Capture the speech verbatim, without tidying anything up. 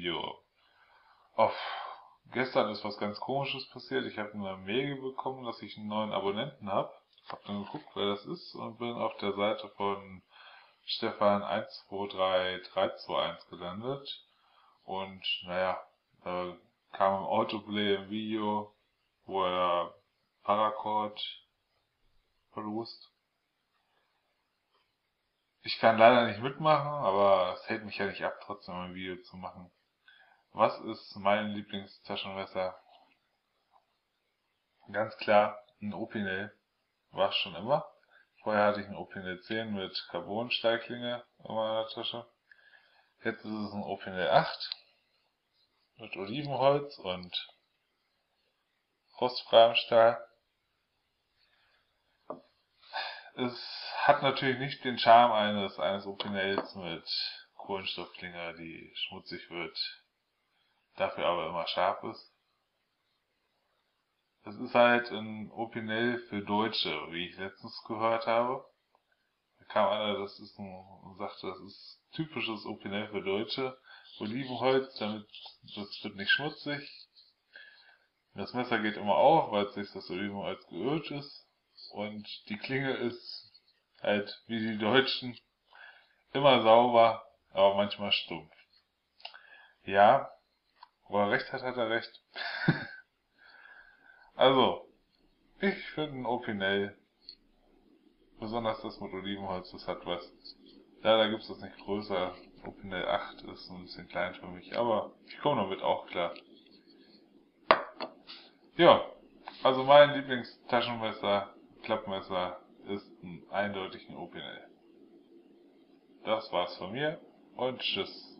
Video. Auf Gestern ist was ganz Komisches passiert. Ich habe eine Mail bekommen, dass ich einen neuen Abonnenten habe. Hab dann geguckt, wer das ist und bin auf der Seite von Stefan eins zwei drei drei zwei eins gelandet. Und naja, da kam im Autoplay ein Video, wo er Paracord verlost. Ich kann leider nicht mitmachen, aber es hält mich ja nicht ab, trotzdem ein Video zu machen. Was ist mein Lieblingstaschenmesser? Ganz klar ein Opinel. War es schon immer. Vorher hatte ich ein Opinel zehn mit Carbon-Steilklinge in meiner Tasche. Jetzt ist es ein Opinel acht mit Olivenholz und rostfreiem Stahl. Es hat natürlich nicht den Charme eines, eines Opinels mit Kohlenstoffklinge, die schmutzig wird, dafür aber immer scharf ist. Es ist halt ein Opinel für Deutsche, wie ich letztens gehört habe. Da kam einer, das ist ein, und sagte, das ist typisches Opinel für Deutsche. Olivenholz, damit, das wird nicht schmutzig. Das Messer geht immer auf, weil es durch das Olivenholz geölt ist. Und die Klinge ist halt, wie die Deutschen, immer sauber, aber manchmal stumpf. Ja, wo er recht hat, hat er recht. Also, ich finde ein Opinel, besonders das mit Olivenholz, das hat was. Leider gibt es das nicht größer. Opinel acht ist ein bisschen klein für mich, aber ich komme damit auch klar. Ja, also mein Lieblingstaschenmesser, Klappmesser, ist ein eindeutig ein Opinel. Das war's von mir und tschüss.